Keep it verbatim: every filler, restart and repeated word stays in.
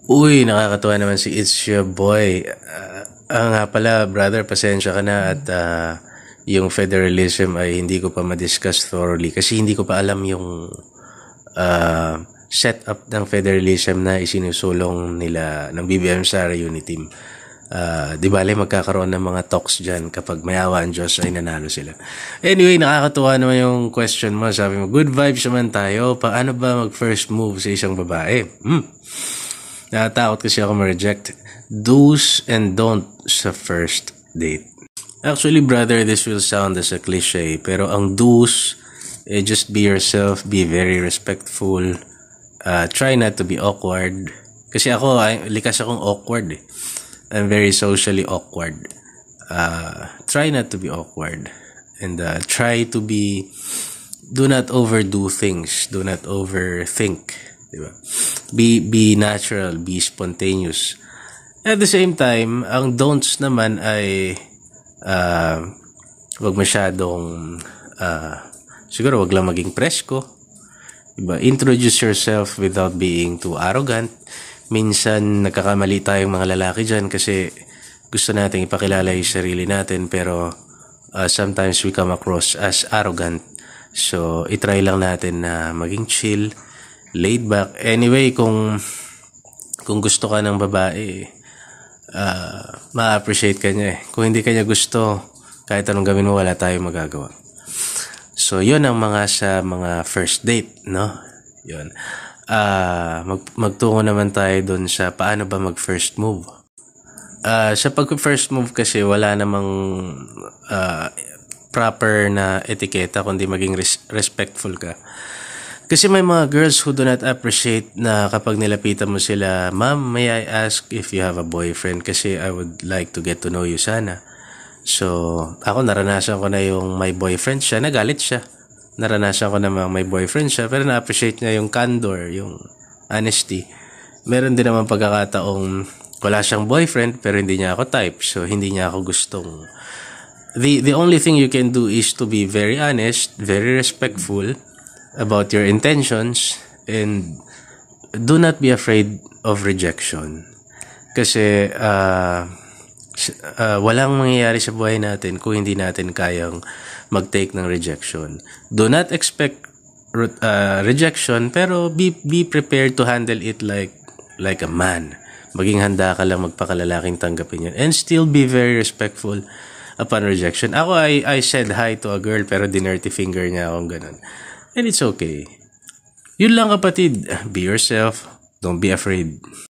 Uy, nakakatuwa naman si It's Your Boy. Ah, ah, nga pala, brother, pasensya ka na at ah, yung federalism ay hindi ko pa ma-discuss thoroughly kasi hindi ko pa alam yung ah, setup ng federalism na isinusulong nila ng B B M Sara Unity Team. Ah, di bale magkakaroon ng mga talks dyan kapag mayawa ang Diyos ay nanalo sila. Anyway, nakakatuwa naman yung question mo. Sabi mo, good vibes naman tayo. Paano ba mag first move sa isang babae? Hmm. Natatakot kasi ako ma-reject. Do's and don't sa first date. Actually, brother, this will sound as a cliche, pero ang do's, eh, just be yourself, be very respectful, uh, try not to be awkward. Kasi ako, ay, likas akong awkward eh. I'm very socially awkward. Uh, try not to be awkward. And uh, try to be, do not overdo things. Do not overthink. Diba? Be, be natural, be spontaneous. At the same time, ang don'ts naman ay uh, wag masyadong uh, siguro wag lang maging presko. Diba? Introduce yourself without being too arrogant. Minsan nagkakamali tayong mga lalaki dyan kasi gusto nating ipakilala yung sarili natin pero uh, sometimes we come across as arrogant. So, itry lang natin na maging chill, laid back. Anyway, kung kung gusto ka ng babae, uh, ma-appreciate ka niya eh. Kung hindi ka niya gusto, kahit anong gawin mo, wala tayong magagawa. So, yun ang mga sa mga first date, no? Yun. Uh, mag magtungo naman tayo dun sa paano ba mag first move. Uh, sa pag first move kasi wala namang uh, proper na etiketa kundi maging res respectful ka. Kasi may mga girls who do not appreciate na kapag nilapitan mo sila, ma'am, may I ask if you have a boyfriend? Kasi I would like to get to know you sana. So, ako naranasan ko na yung may boyfriend siya, nagalit siya. Naranasan ko na may boyfriend siya, pero na-appreciate niya yung candor, yung honesty. Meron din naman pagkakataong wala siyang boyfriend, pero hindi niya ako type. So, hindi niya ako gustong. The, the only thing you can do is to be very honest, very respectful about your intentions, and do not be afraid of rejection. Kasi uh, uh, walang mangyayari sa buhay natin kung hindi natin kayang mag-take ng rejection. Do not expect uh, rejection, pero be, be prepared to handle it like, like a man. Maging handa ka lang magpakalalaking tanggapin yan. And still be very respectful upon rejection. Ako, I, I said hi to a girl, pero dinirty finger niya akong ganun. And it's okay. Yun lang kapatid. Be yourself. Don't be afraid.